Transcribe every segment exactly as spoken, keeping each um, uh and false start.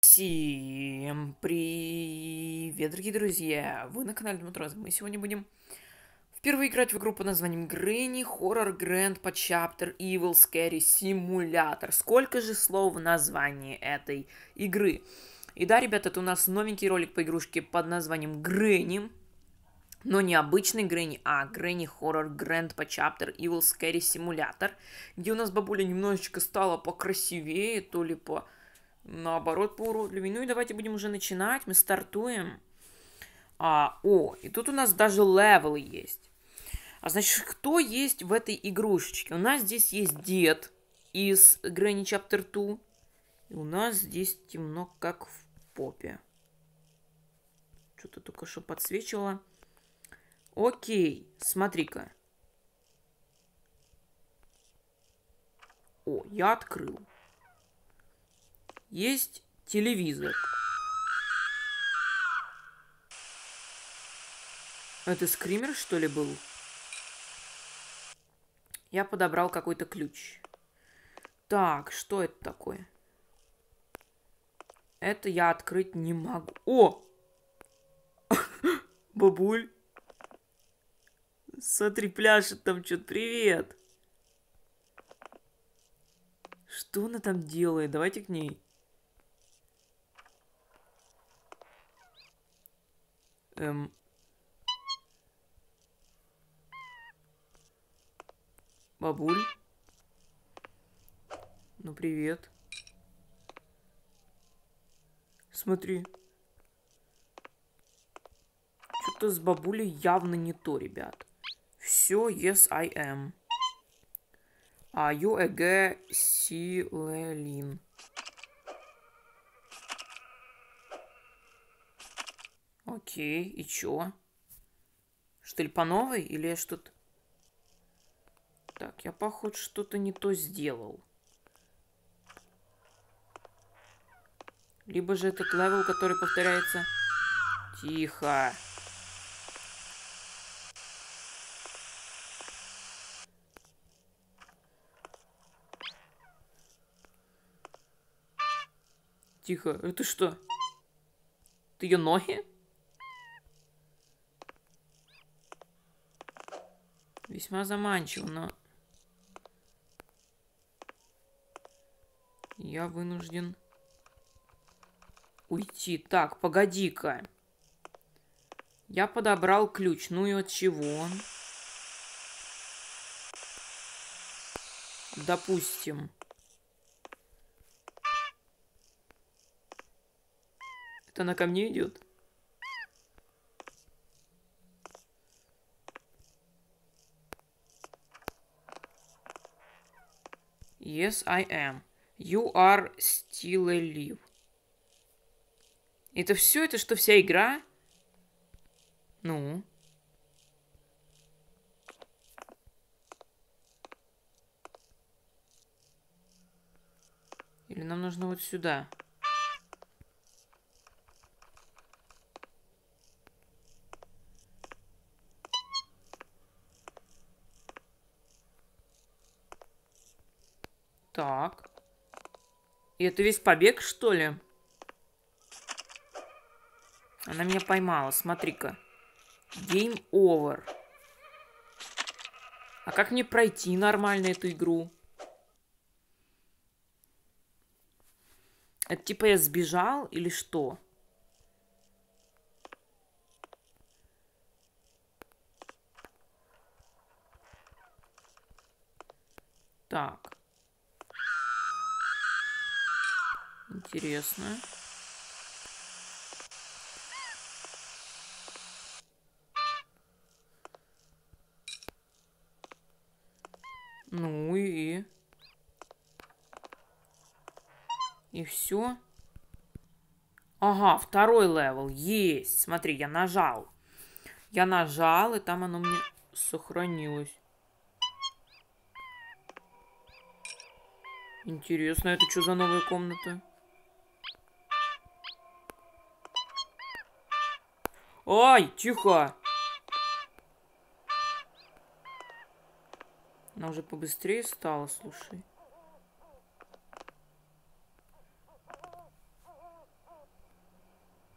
Всем привет, дорогие друзья! Вы на канале Дмитрос. Мы сегодня будем впервые играть в игру под названием Granny Horror Grandpa Chapter Evil Scary Simulator. Сколько же слов в названии этой игры? И да, ребята, это у нас новенький ролик по игрушке под названием Granny. Но не обычный Granny, а Granny Horror Grandpa Chapter Evil Scary Simulator. Где у нас бабуля немножечко стала покрасивее, то ли по... наоборот, поуродливее. Ну и давайте будем уже начинать. Мы стартуем. А, о, и тут у нас даже левелы есть. А значит, кто есть в этой игрушечке? У нас здесь есть дед из Granny Chapter два. И у нас здесь темно, как в попе. Что-то только что подсвечивало. Окей, смотри-ка. О, я открыл. Есть телевизор. Это скример, что ли, был? Я подобрал какой-то ключ. Так, что это такое? Это я открыть не могу. О! Бабуль. Смотри, пляшет там что-то. Привет. Что она там делает? Давайте к ней. Эм... Бабуль? Ну, привет. Смотри. Что-то с бабулей явно не то, ребят. Все, yes, I am. А you a g Силелин. Окей, и чё? Что ли по новой? Или я что-то... Так, я, походу, что-то не то сделал. Либо же этот левел, который повторяется... Тихо. Тихо. Это что? Это ее ноги? Весьма заманчиво, но... Я вынужден... уйти. Так, погоди-ка. Я подобрал ключ. Ну и от чего он? Допустим. Это она ко мне идет? Yes, I am. You are still alive. Это все? Это что, вся игра? Ну? Или нам нужно вот сюда? Так. И это весь побег, что ли? Она меня поймала, смотри-ка. Game over. А как мне пройти нормально эту игру? Это типа я сбежал или что? Так. Интересно. Ну и... И все. Ага, второй левел. Есть. Смотри, я нажал. Я нажал, и там оно мне сохранилось. Интересно, это что за новая комната? Ай, тихо! Она уже побыстрее стала, слушай.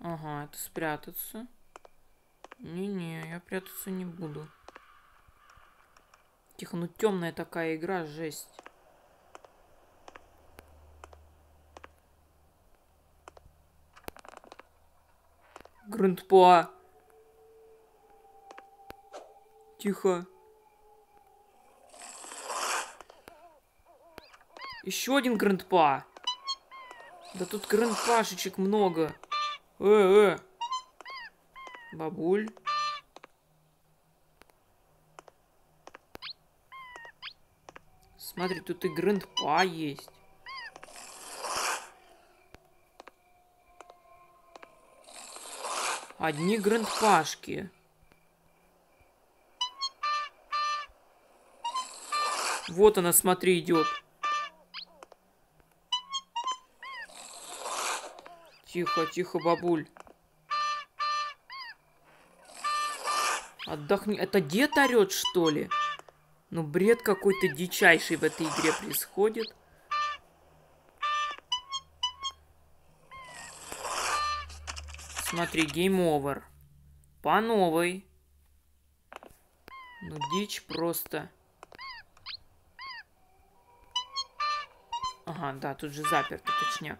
Ага, это спрятаться. Не-не, я прятаться не буду. Тихо, ну темная такая игра, жесть. Грандпа. Тихо. Еще один грандпа. Да тут грандпашечек много. Э-э. Бабуль. Смотри, тут и грандпа есть. Одни грандпашки. Вот она, смотри, идет. Тихо, тихо, бабуль. Отдохни. Это дед орет, что ли? Ну, бред какой-то дичайший в этой игре происходит. Смотри, гейм овер. По новой. Ну, дичь просто. Ага, да, тут же заперто, точняк.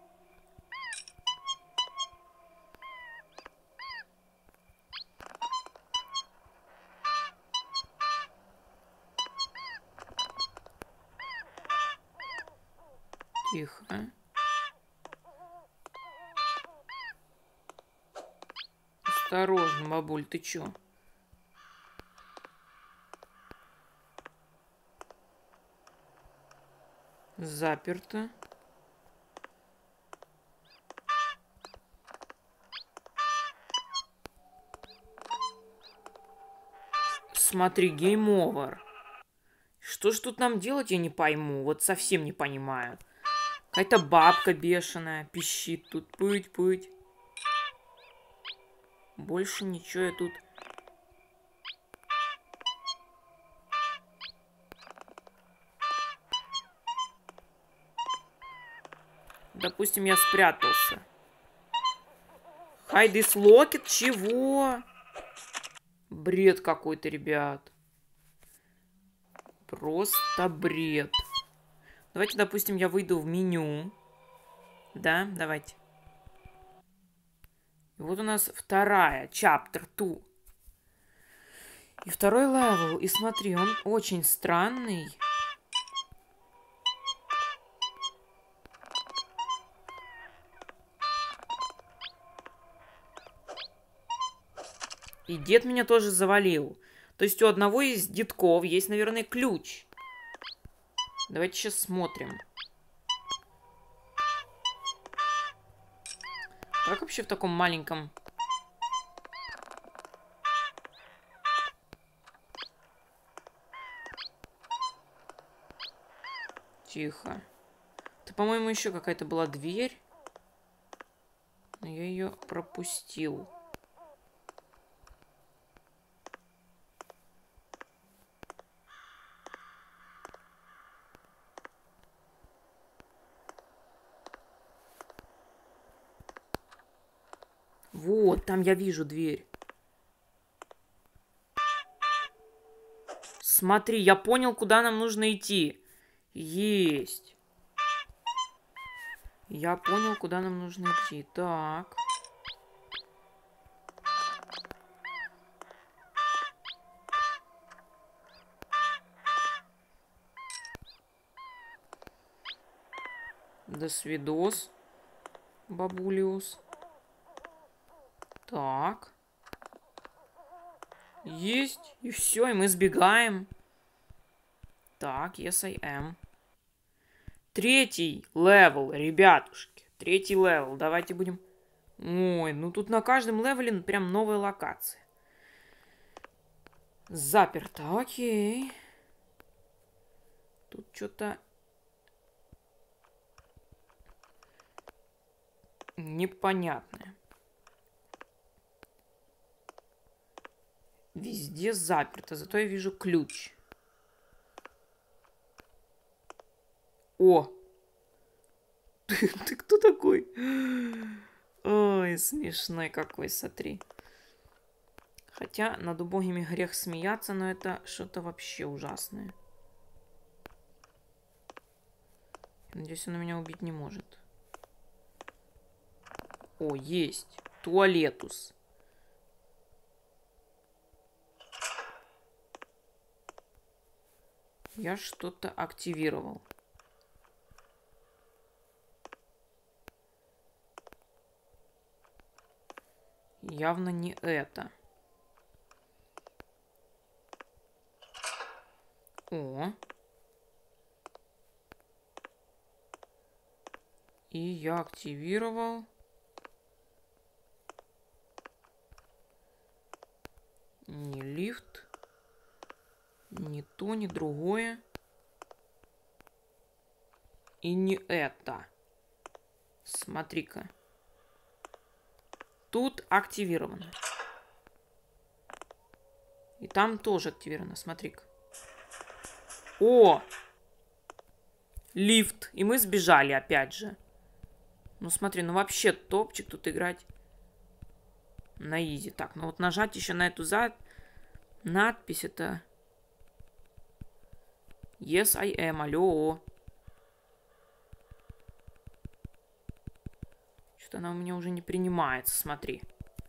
Тихо. Осторожно, бабуль, ты чё? Заперто. Смотри, гейм овер. Что ж тут нам делать, я не пойму. Вот совсем не понимаю. Какая-то бабка бешеная пищит тут. Пыть-пыть. Больше ничего я тут... Допустим, я спрятался. Hide this locket? Чего? Бред какой-то, ребят. Просто бред. Давайте, допустим, я выйду в меню. Да, давайте. И вот у нас вторая, chapter два. И второй левел. И смотри, он очень странный. И дед меня тоже завалил. То есть у одного из детков есть, наверное, ключ. Давайте сейчас смотрим. Как вообще в таком маленьком... Тихо. Это, по-моему, еще какая-то была дверь. Но я ее пропустил. Вот, там я вижу дверь. Смотри, я понял, куда нам нужно идти. Есть. Я понял, куда нам нужно идти. Так. До свидос, бабулиус. Так. Есть. И все, и мы сбегаем. Так, yes, I am. Третий левел, ребятушки. Третий левел. Давайте будем... Ой, ну тут на каждом левеле прям новая локация. Заперто, окей. Тут что-то... непонятное. Везде заперто, зато я вижу ключ. О! Ты, ты кто такой? Ой, Смешной какой, смотри. Хотя над убогими грех смеяться, но это что-то вообще ужасное. Надеюсь, он меня убить не может. О, есть. Туалетус. Я что-то активировал. Явно не это. О. И я активировал. Не лифт. Не то, ни другое. И не это. Смотри-ка. Тут активировано. И там тоже активировано. Смотри-ка. О! Лифт. И мы сбежали опять же. Ну смотри, ну вообще топчик тут играть на изи. Так, ну вот нажать еще на эту за... надпись это... Yes, I am. Алло. Что-то она у меня уже не принимается, смотри.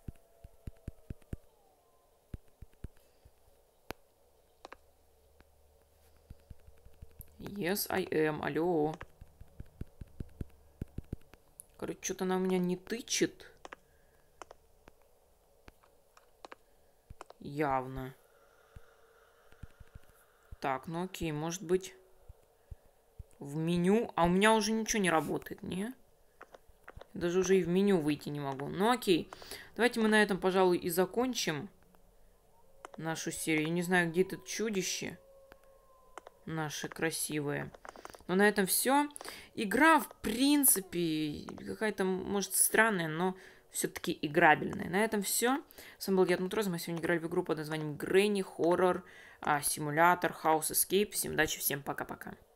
Yes, I am. Алло. Короче, что-то она у меня не тычет. Явно. Так, ну окей, может быть в меню. А у меня уже ничего не работает, не? Даже уже и в меню выйти не могу. Ну окей. Давайте мы на этом, пожалуй, и закончим нашу серию. Я не знаю, где тут чудище. Наши красивые. Но на этом все. Игра, в принципе, какая-то, может, странная, но все-таки играбельная. На этом все. С вами был я, Дмитрий. Мы сегодня играли в игру под названием Granny Horror Simulator House Escape. Всем удачи, всем пока-пока.